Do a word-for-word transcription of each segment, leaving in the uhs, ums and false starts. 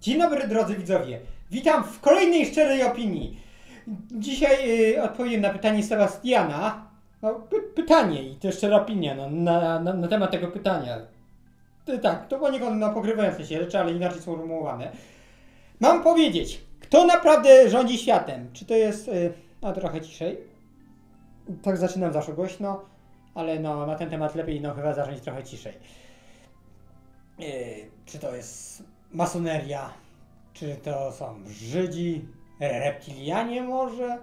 Dzień dobry drodzy widzowie, witam w kolejnej szczerej opinii. Dzisiaj y, odpowiem na pytanie Sebastiana. No, py pytanie i też szczera opinia no, na, na, na temat tego pytania. Y, tak, to poniekąd no, pokrywające się rzeczy, ale inaczej sformułowane. Mam powiedzieć, kto naprawdę rządzi światem? Czy to jest... Y, no trochę ciszej. Tak zaczynam zawsze głośno, ale no, na ten temat lepiej no, chyba zacząć trochę ciszej. Yy, czy to jest masoneria, czy to są Żydzi, reptilianie może?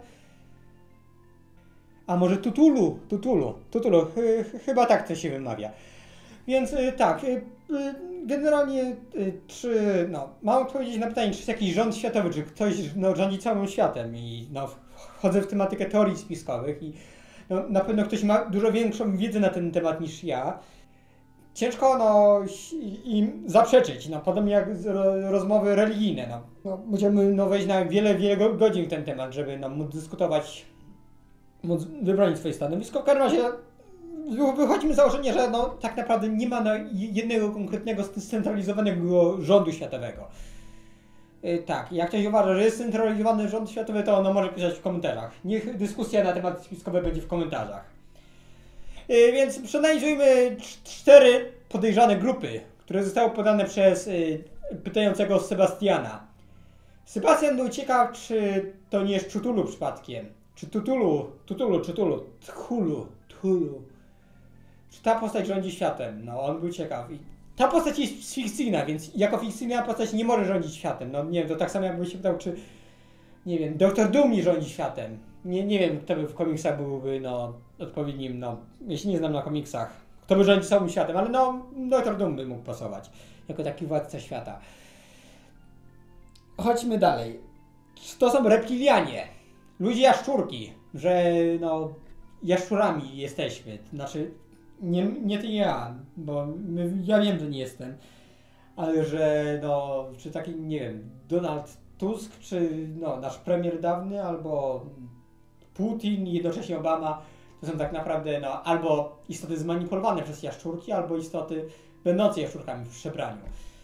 A może Tutulu, Tutulu, Tutulu, Chy, chyba tak to się wymawia. Więc yy, tak, yy, generalnie yy, czy, no, mam odpowiedzieć na pytanie, czy jest jakiś rząd światowy, czy ktoś no, rządzi całym światem i no, wchodzę w tematykę teorii spiskowych i no, na pewno ktoś ma dużo większą wiedzę na ten temat niż ja. Ciężko no, im zaprzeczyć, no, podobnie jak rozmowy religijne. No. No, będziemy no, wejść na wiele, wiele godzin w ten temat, żeby no, móc dyskutować, móc wybronić swoje stanowisko. W każdym razie wychodzimy z założenia, że no, tak naprawdę nie ma no, jednego konkretnego scentralizowanego rządu światowego. Yy, tak, jak ktoś uważa, że jest scentralizowany rząd światowy, to ono może pisać w komentarzach. Niech dyskusja na temat spiskowe będzie w komentarzach. Yy, więc przeanalizujmy cztery podejrzane grupy, które zostały podane przez yy, pytającego Sebastiana. Sebastian był ciekaw, czy to nie jest Cthulhu przypadkiem. Czy Tutulu, Tutulu, Cthulhu, Tchulu, Tchulu. Czy ta postać rządzi światem? No, on był ciekaw. I ta postać jest fikcyjna, więc jako fikcyjna postać nie może rządzić światem. No nie wiem, to tak samo jakby się pytał, czy nie wiem, doktor Doom nie rządzi światem. Nie, nie wiem, kto by w komiksach byłby no, odpowiednim, no, jeśli nie znam na komiksach, kto by rządził całym światem, ale no, doktor Doom by mógł pasować, jako taki władca świata. Chodźmy dalej. To są reptilianie, ludzie jaszczurki, że no, jaszczurami jesteśmy, znaczy nie, nie ty i ja, bo my, ja wiem, że nie jestem, ale że no, czy taki, nie wiem, Donald Tusk, czy no, nasz premier dawny, albo Putin i jednocześnie Obama, to są tak naprawdę no, albo istoty zmanipulowane przez jaszczurki, albo istoty będące jaszczurkami w przebraniu.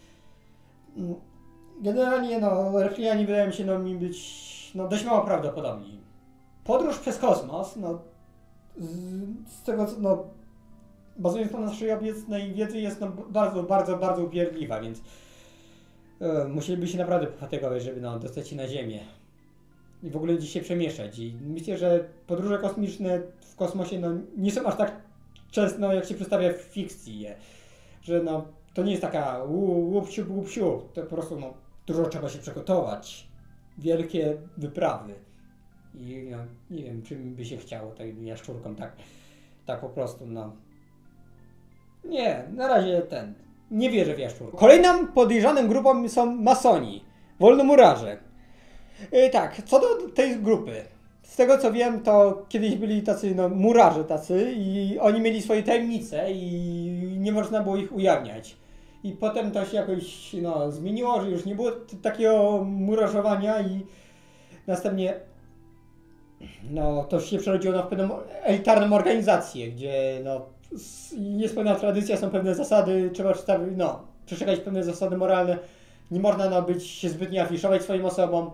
Generalnie no, reptilianie wydają się no, mi być no, dość mało prawdopodobni. Podróż przez kosmos, no, z, z tego co, no, bazując na naszej obecnej wiedzy, jest no, bardzo, bardzo, bardzo upierdliwa, więc e, musieliby się naprawdę pofatygować, żeby no, dostać się na Ziemię i w ogóle gdzieś się przemieszczać. I myślę, że podróże kosmiczne w kosmosie no, nie są aż tak często, no, jak się przedstawia w fikcji, że no, to nie jest taka łup siup, łup siup, to po prostu no, dużo trzeba się przygotować, wielkie wyprawy i no, nie wiem, czym by się chciało tej jaszczurkom tak, tak po prostu, no. Nie, na razie ten, nie wierzę w jaszczurkę. Kolejną podejrzaną grupą są masoni, wolnomurarze. Yy, tak, co do tej grupy, z tego co wiem, to kiedyś byli tacy no, murarze tacy i oni mieli swoje tajemnice i nie można było ich ujawniać. I potem to się jakoś no, zmieniło, że już nie było takiego murarzowania i następnie no, to się przerodziło no, w pewną elitarną organizację, gdzie no, jest pewna tradycja, są pewne zasady, trzeba przedstawić, no, przestrzegać pewne zasady moralne, nie można no, być się zbytnio afiszować swoim osobom.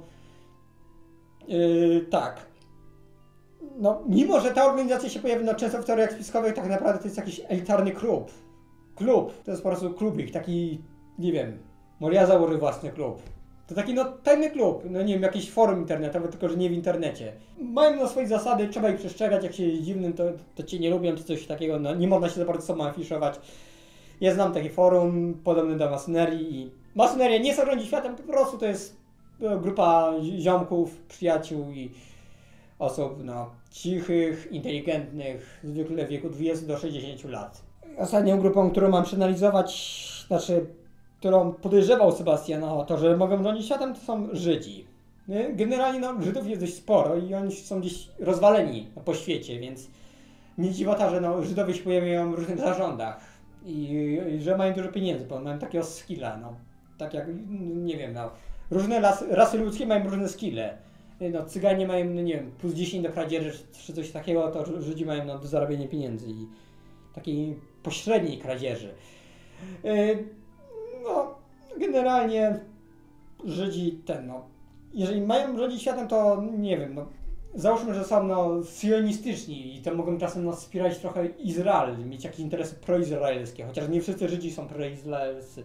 Yy, tak. No, mimo że ta organizacja się pojawia no, często w teoriach spiskowych, tak naprawdę to jest jakiś elitarny klub. Klub. To jest po prostu klubik, taki, nie wiem, może ja założę własny klub. To taki no tajny klub, no nie wiem, jakiś forum internetowe, tylko że nie w internecie. Mają no swoje zasady, trzeba ich przestrzegać, jak się jest dziwnym, to, to cię nie lubią, czy coś takiego, no nie można się za bardzo sobą afiszować. Ja znam takie forum podobne do masonerii i masoneria nie zarządzi światem, po prostu to jest grupa ziomków, przyjaciół i osób no, cichych, inteligentnych, zwykle w wieku dwudziestu do sześćdziesięciu lat. Ostatnią grupą, którą mam przeanalizować, znaczy, którą podejrzewał Sebastian o to, że mogą rządzić światem, to są Żydzi. Generalnie no, Żydów jest dość sporo i oni są gdzieś rozwaleni no, po świecie, więc nie dziwota, że no, Żydowie się pojawiają w różnych zarządach i, i że mają dużo pieniędzy, bo mają takiego skilla, no, tak jak, nie wiem, no, różne rasy, rasy ludzkie mają różne skille. No, Cyganie mają, no, nie wiem, plus dziesięć do kradzieży, czy coś takiego, to Żydzi mają no, do zarabiania pieniędzy i takiej pośredniej kradzieży. Yy, no, generalnie Żydzi ten, no, jeżeli mają rządzić światem, to nie wiem, no, załóżmy, że są no, sionistyczni i to mogą czasem no, wspierać trochę Izrael, mieć jakieś interesy proizraelskie, chociaż nie wszyscy Żydzi są proizraelscy.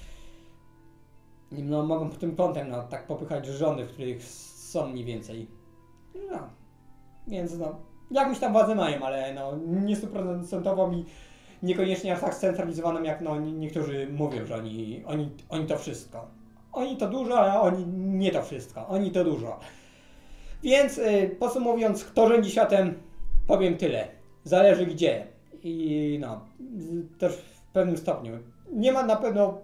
No, mogą pod tym kątem no, tak popychać rządy, w których są mniej więcej. No, więc no, jakąś tam władzę mają, ale no, nie stuprocentową i niekoniecznie aż tak scentralizowaną, jak no, niektórzy mówią, że oni, oni, oni to wszystko. Oni to dużo, ale oni nie to wszystko. Oni to dużo. Więc yy, podsumowując, kto rządzi światem, powiem tyle. Zależy gdzie. I no, też w pewnym stopniu. Nie ma na pewno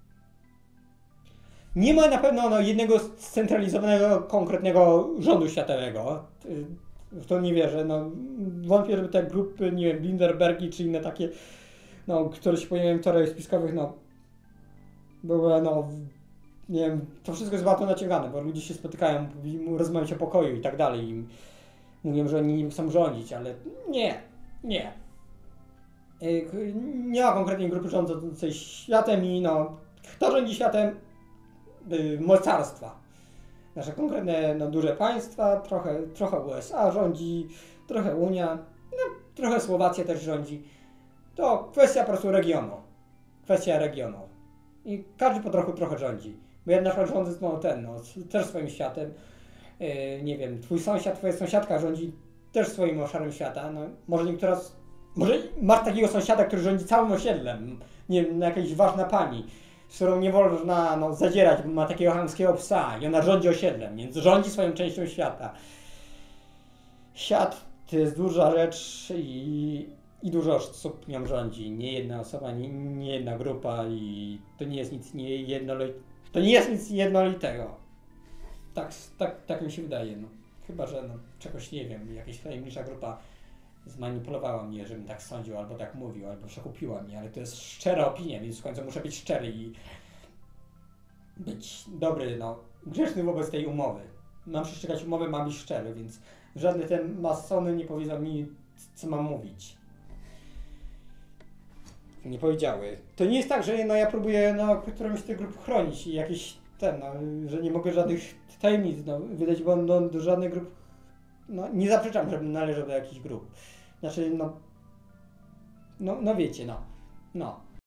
nie ma na pewno no, jednego scentralizowanego, konkretnego rządu światowego. W to nie wierzę. No, wątpię, żeby te grupy, nie wiem, Bilderbergi czy inne takie, no, które się pojawiają w teoriach spiskowych, no, były, no, nie wiem, to wszystko jest bardzo naciągane, bo ludzie się spotykają, rozmawiają o pokoju i tak dalej. I mówią, że oni nie chcą rządzić, ale nie, nie. Nie ma konkretnej grupy rządzącej światem i no, kto rządzi światem? Mocarstwa. Nasze konkretne no, duże państwa, trochę, trochę U S A rządzi, trochę Unia, no, trochę Słowacja też rządzi. To kwestia po prostu regionu. Kwestia regionu. I każdy po trochu trochę rządzi. Bo ja na przykład rządzę no, ten, no, też swoim światem. Yy, nie wiem, twój sąsiad, twoja sąsiadka rządzi też swoim obszarem świata. No, może niektóra, może masz takiego sąsiada, który rządzi całym osiedlem. Nie wiem, jakaś ważna pani, z którą nie wolno no, zadzierać, bo ma takiego chamskiego psa i ona rządzi osiedlem, więc rządzi swoją częścią świata. Świat to jest duża rzecz i, i dużo osób nią rządzi. Nie jedna osoba, nie, nie jedna grupa i to nie jest nic nie jednolitego. To nie jest nic jednolitego. Tak, tak, tak mi się wydaje. No. Chyba, że no, czegoś nie wiem, jakaś tajemnicza grupa zmanipulowała mnie, żebym tak sądził, albo tak mówił, albo przekupiła mnie, ale to jest szczera opinia, więc w końcu muszę być szczery i być dobry, no, grzeczny wobec tej umowy. Mam przestrzegać umowy, mam być szczery, więc żadne te masony nie powiedzą mi, co mam mówić. Nie powiedziały. To nie jest tak, że no, ja próbuję no, którąś z tych grup chronić i jakieś ten, no, że nie mogę żadnych tajemnic no, wydać, bo no, do żadnych grup no, nie zaprzeczam, żebym należał do jakichś grup. Znaczy, no, no, no wiecie, no, no.